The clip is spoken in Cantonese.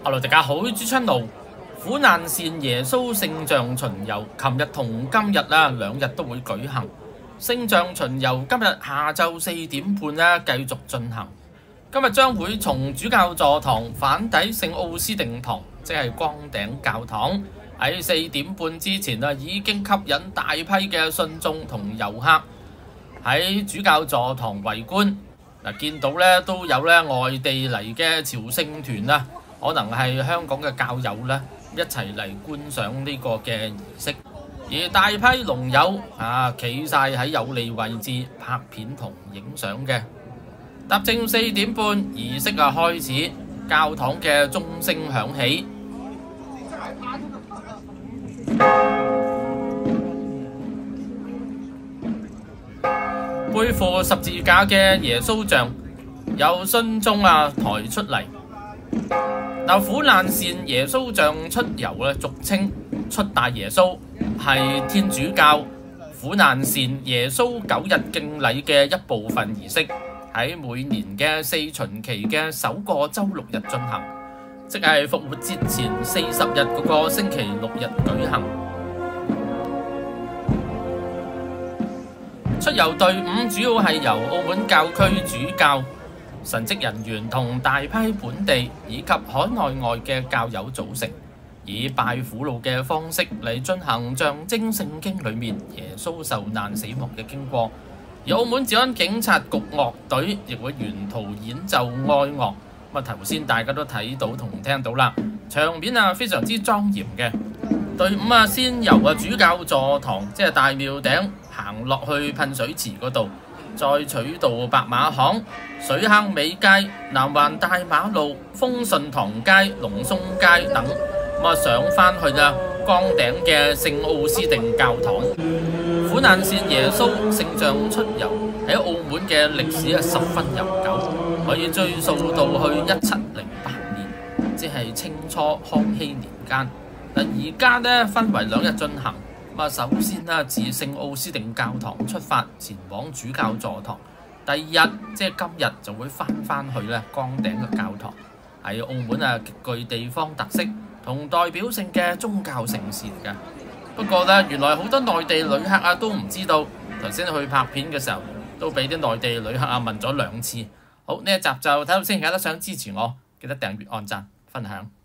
Hello， 大家好，主親路苦難線耶穌聖像巡遊，琴日同今日兩日都會舉行。聖像巡遊今日下晝4點半繼續進行。今日將會從主教座堂返抵聖奧斯定堂，即係光頂教堂。喺4點半之前已經吸引大批嘅信眾同遊客喺主教座堂圍觀。見到都有外地嚟嘅朝聖團可能係香港嘅教友一齊嚟觀賞呢個嘅儀式，而大批龍友企晒喺有利位置拍片同影相嘅。踏正4點半，儀式開始，教堂嘅鐘聲響起。背負十字架嘅耶穌像由信眾抬出嚟。苦難線耶穌像出遊俗稱出大耶穌，係天主教苦難線耶穌9日敬禮嘅一部分儀式，喺每年嘅4旬期嘅首個周6日進行，即係復活節前40日嗰個星期6日舉行。出遊隊伍主要係由澳門教區主教、神職人員同大批本地以及海內外嘅教友組成，以拜苦路嘅方式嚟進行象徵聖經裏面耶穌受難死亡嘅經過。而澳門治安警察局樂隊亦會沿途演奏哀樂。頭先大家都睇到同聽到啦，場面非常之莊嚴嘅。隊伍先由主教座堂，即係大廟頂行落去噴水池嗰度，再取道白馬巷、水坑尾街、南環大馬路、豐順堂街、龍松街等，上返去崗頂嘅聖奧斯定教堂。苦難線耶穌聖像出遊喺澳門嘅歷史十分悠久，可以追溯到去1708年，即係清初康熙年間。而家分為2日進行。首先自聖奧斯定教堂出發，前往主教座堂。第2日即係今日就會返去崗頂嘅教堂，係澳門極具地方特色同代表性嘅宗教城市嚟㗎。不過原來好多內地旅客都唔知道，頭先去拍片嘅時候都俾啲內地旅客問咗2次。好，呢一集就睇到先，記得想支持我，記得訂閱、按讚、分享。